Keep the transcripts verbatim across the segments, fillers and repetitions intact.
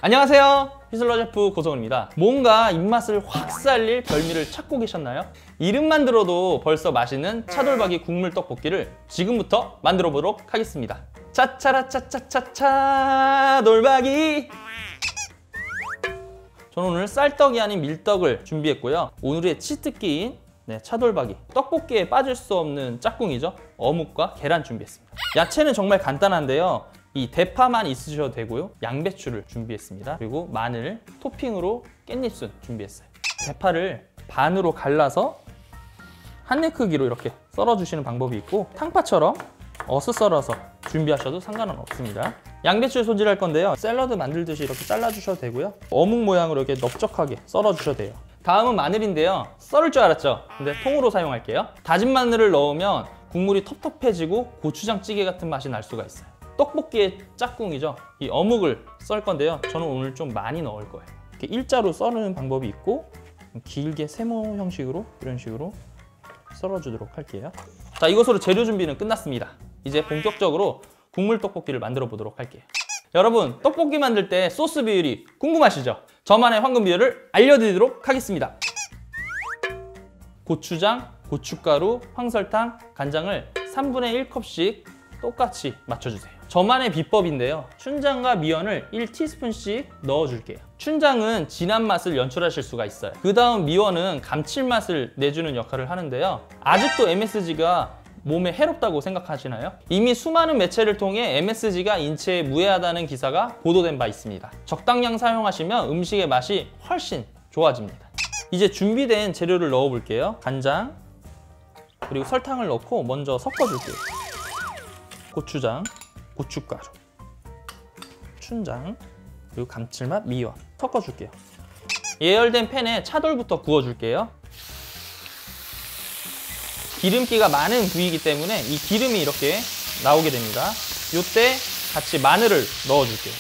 안녕하세요, 휘슬러 셰프 고성훈입니다. 뭔가 입맛을 확 살릴 별미를 찾고 계셨나요? 이름만 들어도 벌써 맛있는 차돌박이 국물 떡볶이를 지금부터 만들어 보도록 하겠습니다. 차차라차차차차 돌박이. 저는 오늘 쌀떡이 아닌 밀떡을 준비했고요. 오늘의 치트키인 네, 차돌박이, 떡볶이에 빠질 수 없는 짝꿍이죠. 어묵과 계란 준비했습니다. 야채는 정말 간단한데요. 이 대파만 있으셔도 되고요. 양배추를 준비했습니다. 그리고 마늘, 토핑으로 깻잎순 준비했어요. 대파를 반으로 갈라서 한 입 크기로 이렇게 썰어주시는 방법이 있고, 탕파처럼 어슷 썰어서 준비하셔도 상관은 없습니다. 양배추를 손질할 건데요. 샐러드 만들듯이 이렇게 잘라주셔도 되고요. 어묵 모양으로 이렇게 넓적하게 썰어주셔도 돼요. 다음은 마늘인데요. 썰을 줄 알았죠? 근데 통으로 사용할게요. 다진 마늘을 넣으면 국물이 텁텁해지고 고추장찌개 같은 맛이 날 수가 있어요. 떡볶이의 짝꿍이죠. 이 어묵을 썰 건데요. 저는 오늘 좀 많이 넣을 거예요. 이렇게 일자로 썰는 방법이 있고, 길게 세모 형식으로 이런 식으로 썰어주도록 할게요. 자, 이것으로 재료 준비는 끝났습니다. 이제 본격적으로 국물 떡볶이를 만들어 보도록 할게요. 여러분, 떡볶이 만들 때 소스 비율이 궁금하시죠? 저만의 황금 비율을 알려드리도록 하겠습니다. 고추장, 고춧가루, 황설탕, 간장을 삼분의 일 컵씩 똑같이 맞춰주세요. 저만의 비법인데요. 춘장과 미원을 일 티스푼씩 넣어줄게요. 춘장은 진한 맛을 연출하실 수가 있어요. 그 다음 미원은 감칠맛을 내주는 역할을 하는데요. 아직도 엠에스지가 몸에 해롭다고 생각하시나요? 이미 수많은 매체를 통해 엠에스지가 인체에 무해하다는 기사가 보도된 바 있습니다. 적당량 사용하시면 음식의 맛이 훨씬 좋아집니다. 이제 준비된 재료를 넣어 볼게요. 간장, 그리고 설탕을 넣고 먼저 섞어줄게요. 고추장, 고춧가루, 춘장, 그리고 감칠맛, 미원 섞어줄게요. 예열된 팬에 차돌부터 구워줄게요. 기름기가 많은 부위이기 때문에 이 기름이 이렇게 나오게 됩니다. 이때 같이 마늘을 넣어줄게요.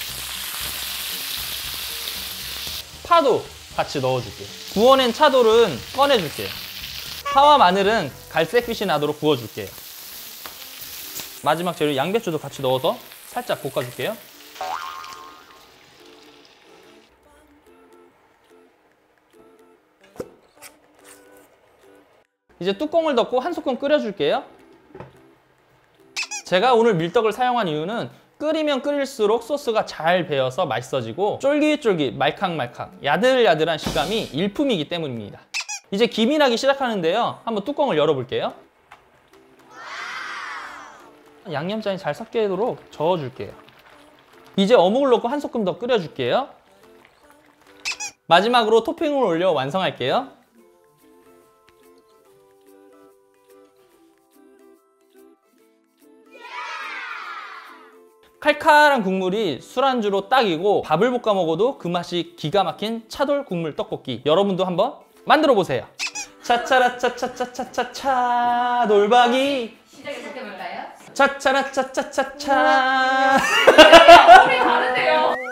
파도 같이 넣어줄게요. 구워낸 차돌은 꺼내줄게요. 파와 마늘은 갈색빛이 나도록 구워줄게요. 마지막 재료 양배추도 같이 넣어서 살짝 볶아줄게요. 이제 뚜껑을 덮고 한 소끔 끓여줄게요. 제가 오늘 밀떡을 사용한 이유는 끓이면 끓일수록 소스가 잘 배어서 맛있어지고 쫄깃쫄깃, 말캉말캉, 야들야들한 식감이 일품이기 때문입니다. 이제 김이 나기 시작하는데요. 한번 뚜껑을 열어볼게요. 양념장이 잘 섞이도록 저어줄게요. 이제 어묵을 넣고 한 소끔 더 끓여줄게요. 마지막으로 토핑을 올려 완성할게요. 칼칼한 국물이 술안주로 딱이고 밥을 볶아 먹어도 그 맛이 기가 막힌 차돌 국물 떡볶이, 여러분도 한번 만들어 보세요. 차차라차차차차차 돌박이. 시작해볼까요? 차차라차차차차. 소리 다른데요?